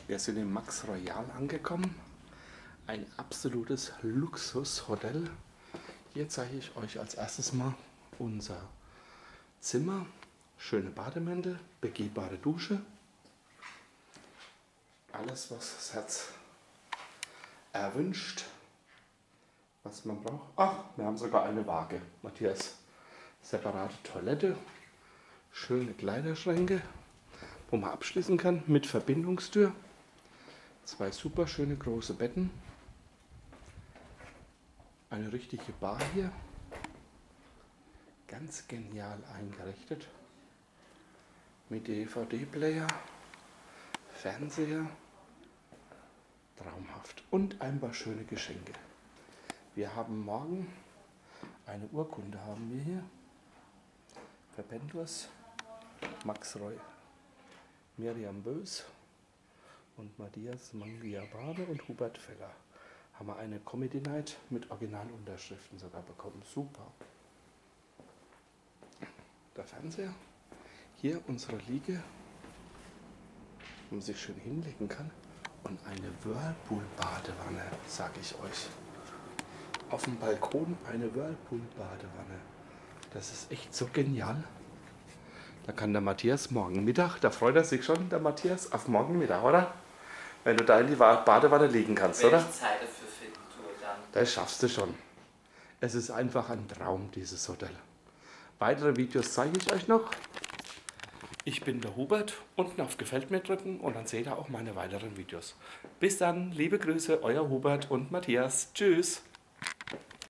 Wir sind im Max Royal angekommen. Ein absolutes Luxushotel. Hier zeige ich euch als erstes mal unser Zimmer. Schöne Bademäntel, begehbare Dusche. Alles, was das Herz erwünscht, was man braucht. Ach, wir haben sogar eine Waage, Matthias. Separate Toilette, schöne Kleiderschränke, wo man abschließen kann mit Verbindungstür. Zwei super schöne große Betten. Eine richtige Bar hier. Ganz genial eingerichtet. Mit DVD-Player, Fernseher. Traumhaft. Und ein paar schöne Geschenke. Wir haben morgen eine Urkunde haben wir hier. Verbendus, Max Roy, Miriam Bös und Matthias Mangiabade und Hubert Feller. Haben wir eine Comedy Night mit Originalunterschriften sogar bekommen. Super. Der Fernseher. Hier unsere Liege, wo man sich schön hinlegen kann. Und eine Whirlpool-Badewanne, sage ich euch. Auf dem Balkon eine Whirlpool-Badewanne. Das ist echt so genial. Da kann der Matthias morgen Mittag, da freut er sich schon, der Matthias, auf morgen Mittag, oder? Wenn du da in die Badewanne liegen kannst, Wenn oder? ich Zeit dafür finden tue, dann. Das schaffst du schon. Es ist einfach ein Traum, dieses Hotel. Weitere Videos zeige ich euch noch. Ich bin der Hubert. Unten auf Gefällt mir drücken und dann seht ihr auch meine weiteren Videos. Bis dann, liebe Grüße, euer Hubert und Matthias. Tschüss.